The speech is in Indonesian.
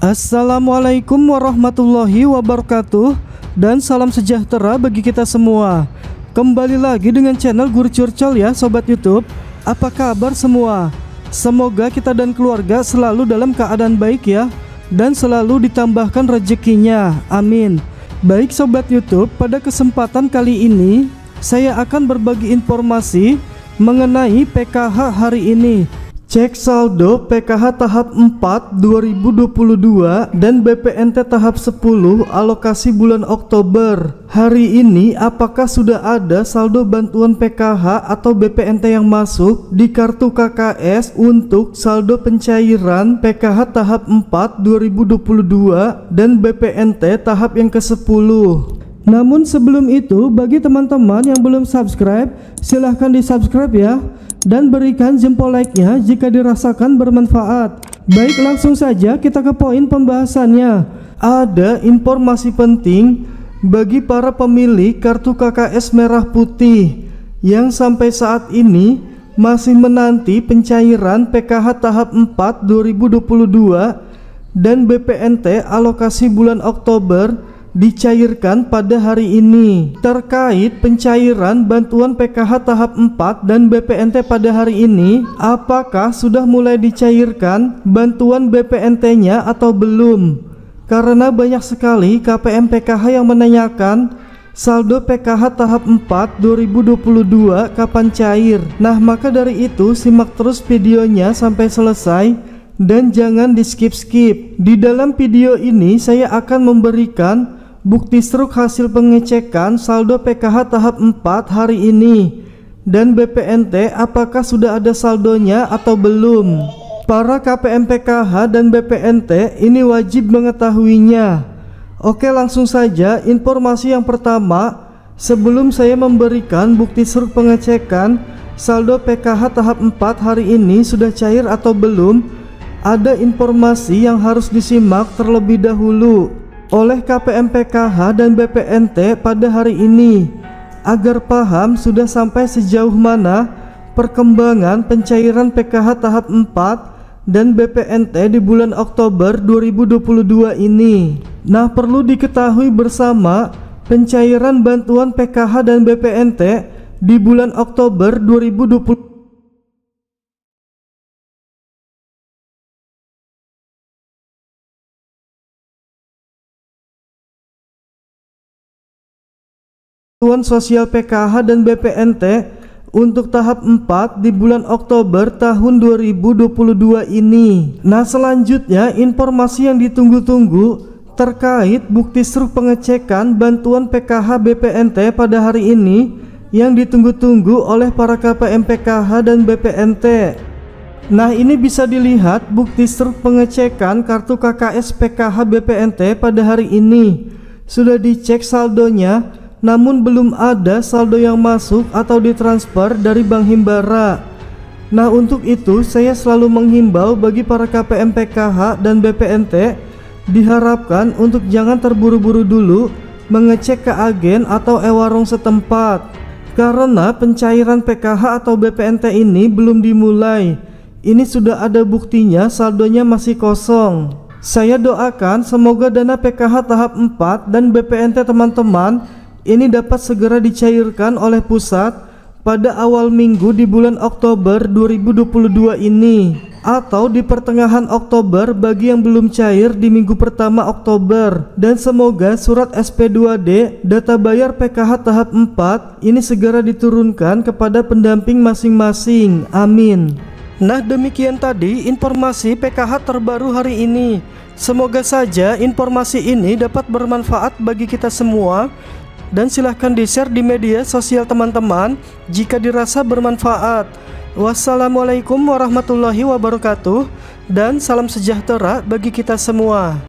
Assalamualaikum warahmatullahi wabarakatuh. Dan salam sejahtera bagi kita semua. Kembali lagi dengan channel Guru Curcol ya Sobat YouTube. Apa kabar semua? Semoga kita dan keluarga selalu dalam keadaan baik ya, dan selalu ditambahkan rezekinya, amin. Baik Sobat YouTube, pada kesempatan kali ini saya akan berbagi informasi mengenai PKH hari ini. Cek saldo PKH tahap 4 2022 dan BPNT tahap 10 alokasi bulan Oktober. Hari ini apakah sudah ada saldo bantuan PKH atau BPNT yang masuk di kartu KKS untuk saldo pencairan PKH tahap 4 2022 dan BPNT tahap yang ke-10. Namun sebelum itu, bagi teman-teman yang belum subscribe, silahkan di subscribe ya, dan berikan jempol like-nya jika dirasakan bermanfaat. Baik, langsung saja kita ke poin pembahasannya. Ada informasi penting bagi para pemilik kartu KKS merah putih yang sampai saat ini masih menanti pencairan PKH tahap 4 2022 dan BPNT alokasi bulan Oktober dicairkan pada hari ini. Terkait pencairan bantuan PKH tahap 4 dan BPNT pada hari ini, apakah sudah mulai dicairkan bantuan BPNT-nya atau belum? Karena banyak sekali KPM PKH yang menanyakan saldo PKH tahap 4 2022 kapan cair. Nah, maka dari itu simak terus videonya sampai selesai dan jangan di skip-skip. Di dalam video ini saya akan memberikan bukti struk hasil pengecekan saldo PKH tahap 4 hari ini dan BPNT apakah sudah ada saldonya atau belum. Para KPM PKH dan BPNT ini wajib mengetahuinya. Oke, langsung saja informasi yang pertama. Sebelum saya memberikan bukti struk pengecekan saldo PKH tahap 4 hari ini sudah cair atau belum, ada informasi yang harus disimak terlebih dahulu oleh KPM PKH dan BPNT pada hari ini agar paham sudah sampai sejauh mana perkembangan pencairan PKH tahap 4 dan BPNT di bulan Oktober 2022 ini. Nah, perlu diketahui bersama pencairan bantuan PKH dan BPNT di bulan Oktober 2022 bantuan sosial PKH dan BPNT untuk tahap 4 di bulan Oktober tahun 2022 ini. Nah, selanjutnya informasi yang ditunggu-tunggu terkait bukti struk pengecekan bantuan PKH BPNT pada hari ini yang ditunggu-tunggu oleh para KPM PKH dan BPNT. Nah, ini bisa dilihat bukti struk pengecekan kartu KKS PKH BPNT pada hari ini. Sudah dicek saldonya, namun belum ada saldo yang masuk atau ditransfer dari Bank Himbara. Nah, untuk itu saya selalu menghimbau bagi para KPM PKH dan BPNT diharapkan untuk jangan terburu-buru dulu mengecek ke agen atau e-warung setempat, karena pencairan PKH atau BPNT ini belum dimulai. Ini sudah ada buktinya saldonya masih kosong. Saya doakan semoga dana PKH tahap 4 dan BPNT teman-teman ini dapat segera dicairkan oleh pusat pada awal minggu di bulan Oktober 2022 ini, atau di pertengahan Oktober bagi yang belum cair di minggu pertama Oktober. Dan semoga surat SP2D data bayar PKH tahap 4 ini segera diturunkan kepada pendamping masing-masing, amin. Nah, demikian tadi informasi PKH terbaru hari ini. Semoga saja informasi ini dapat bermanfaat bagi kita semua, dan silahkan di-share di media sosial teman-teman jika dirasa bermanfaat. Wassalamualaikum warahmatullahi wabarakatuh, dan salam sejahtera bagi kita semua.